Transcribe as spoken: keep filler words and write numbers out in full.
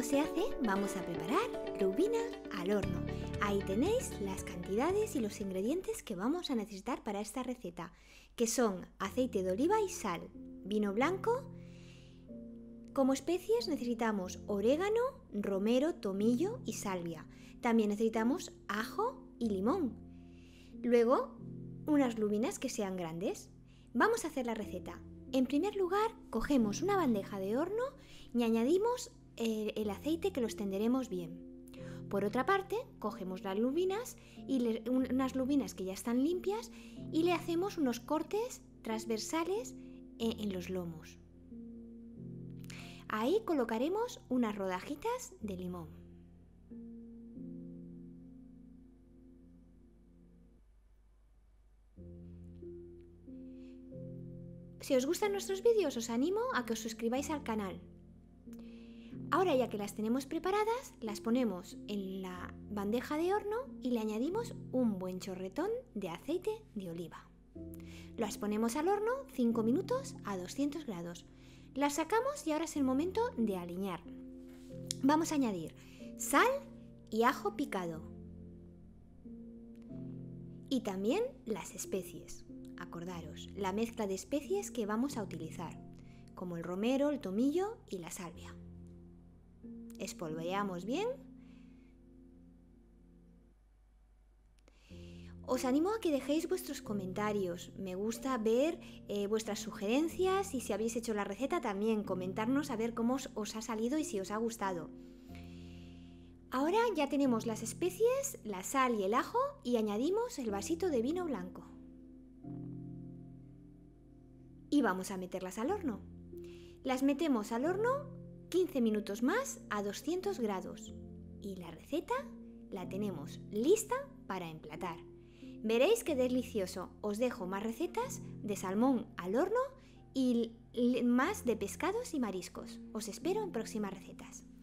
se hace, vamos a preparar lubina al horno. Ahí tenéis las cantidades y los ingredientes que vamos a necesitar para esta receta, que son aceite de oliva y sal, vino blanco. Como especies necesitamos orégano, romero, tomillo y salvia. También necesitamos ajo y limón. Luego, unas lubinas que sean grandes. Vamos a hacer la receta. En primer lugar, cogemos una bandeja de horno y añadimos el, el aceite, que lo extenderemos bien. Por otra parte, cogemos las lubinas, y le, unas lubinas que ya están limpias, y le hacemos unos cortes transversales en, en los lomos. Ahí colocaremos unas rodajitas de limón. Si os gustan nuestros vídeos, os animo a que os suscribáis al canal. Ahora, ya que las tenemos preparadas, las ponemos en la bandeja de horno y le añadimos un buen chorretón de aceite de oliva. Las ponemos al horno cinco minutos a doscientos grados. Las sacamos y ahora es el momento de aliñar. Vamos a añadir sal y ajo picado. Y también las especies. Acordaros, la mezcla de especies que vamos a utilizar, como el romero, el tomillo y la salvia. Espolvoreamos bien. Os animo a que dejéis vuestros comentarios. Me gusta ver eh, vuestras sugerencias, y si habéis hecho la receta también comentarnos a ver cómo os, os ha salido y si os ha gustado. Ahora ya tenemos las especies, la sal y el ajo, y añadimos el vasito de vino blanco. Y vamos a meterlas al horno. Las metemos al horno quince minutos más a doscientos grados. Y la receta la tenemos lista para emplatar. Veréis qué delicioso. Os dejo más recetas de salmón al horno y más de pescados y mariscos. Os espero en próximas recetas.